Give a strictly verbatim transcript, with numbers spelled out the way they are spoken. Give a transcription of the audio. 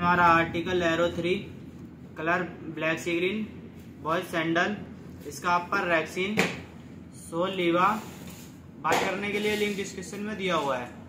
हमारा article arrow three, colour black sea green, boys sandal. इसका upper rexine, soul लीवा। बात करने के लिए लिंक डिस्क्रिप्शन में दिया हुआ है।